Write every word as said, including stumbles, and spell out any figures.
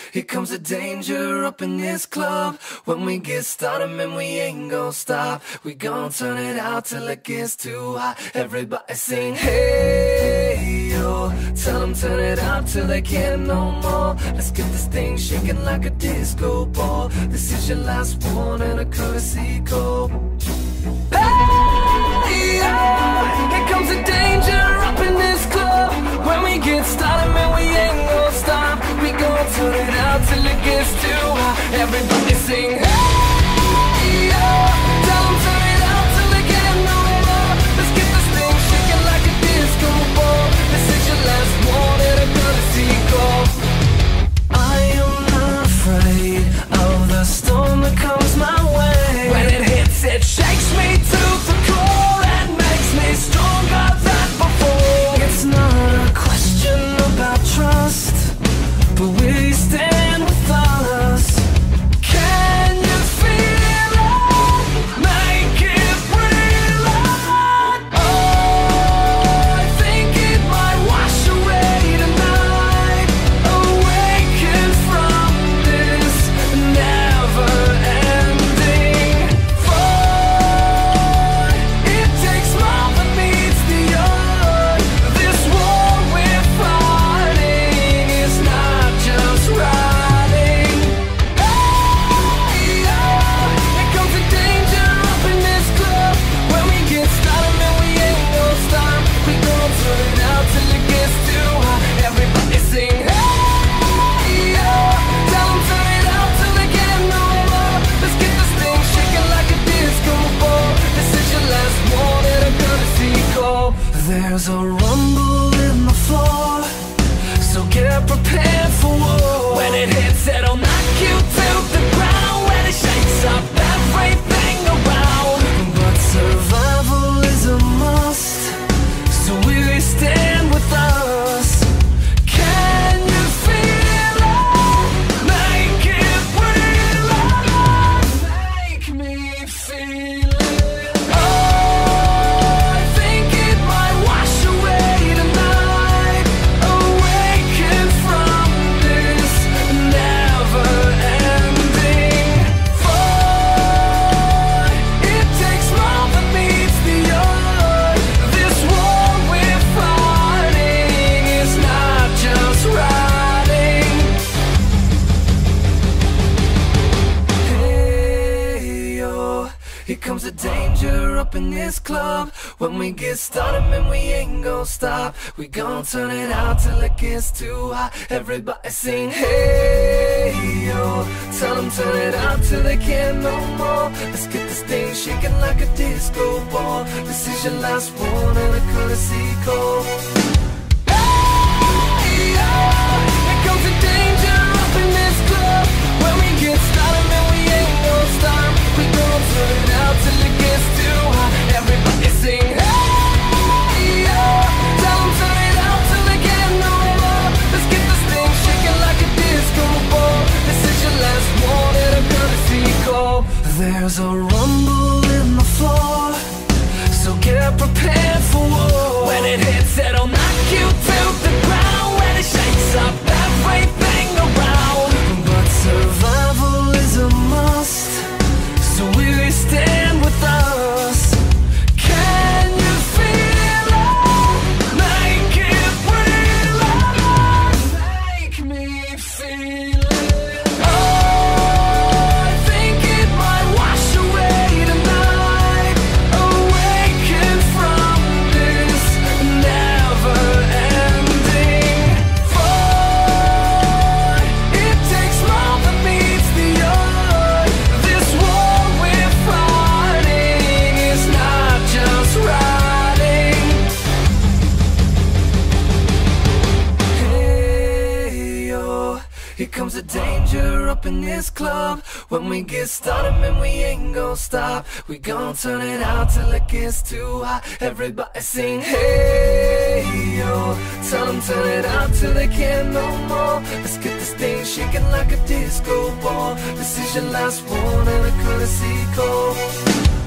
here comes the danger up in this club. When we get started, man, we ain't gon' stop. We gon' turn it out till it gets too hot. Everybody sing, hey, yo. Tell them turn it up till they can't no more. Let's get this thing shaking like a disco ball. This is your last one and a courtesy call. Hey, yo. Here comes the danger up in this club. When we get started, man, we ain't gon' stop. We gon' turn it out till it gets too hot. Everybody sing, hey, yo. Tell them turn it out till they can't no more. Let's get this thing shaking like a disco ball. This is your last one and a courtesy call. I am not afraid of the storm that comes my way. When it hits, it shakes me to the core and makes me stronger than before. It's not a question about trust, but we stand with us. Can you feel it? Make it real. Oh, I think it might wash away tonight. Awaken from this never-ending fight. It takes more than meets the eye. This war we're fighting is not just riding. Hey, yeah. Here comes the danger up in this club. When we get started, man, we ain't gon' stop. We gon' turn it out till it gets too hot. Everybody sing, hey, yeah. Tell them turn it out till they can't no more. Let's get this thing shaking like a disco ball. This is your last one and a courtesy call. There's a rumble in the floor, so get prepared for war. When it hits, it'll knock you to the ground. When it shakes up everything around. But survival is a must, so we stand with us. Can you feel it? Make it real. Make me feel it. Oh, I think it might wash away tonight. Awaken from this never-ending fight. It takes more than meets the eye. This war we're fighting is not just riding. Hey, yo. Here comes the danger up in this club. When we get started, man, we ain't gon' stop. We gon' turn it out till it gets too hot. Everybody sing, hey, yo. Tell them turn it out till they can't no more. Let's get this thing shaking like a disco ball. This is your last one and a courtesy call. Hey, yo. Here comes the danger up in this club. When we get started, man, we ain't gon' stop. We gon' turn it out till it gets too hot. Everybody sing, hey, yo. Tell them turn it out till they can't no more. Let's get this thing shaking like a disco ball. This is your last one and a courtesy call. There's a rumble in the floor, so get prepared for war. When it hits, it'll knock you to the ground. When it shakes up everything around. But survival is a must, so we stand with us. Can you feel it? Make it real. Make me feel it. Oh, I think it might wash away tonight. Awaken from this never-ending fight. It takes more than meets the eye. This war we're fighting is not just riding. Hey, yo. Here comes the danger up in this club. When we get started, man, we ain't gon' stop. We gon' turn it out till it gets too hot. Everybody sing, hey, yo. Tell them turn it out till they can't no more. Let's get this thing shaking like a disco ball. This is your last one and a courtesy call.